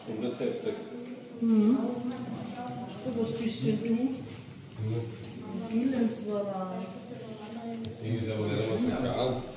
Schon das heftig. Mhm. Was bist denn du? Billens war da. Das Ding ist aber nicht einmal so geil.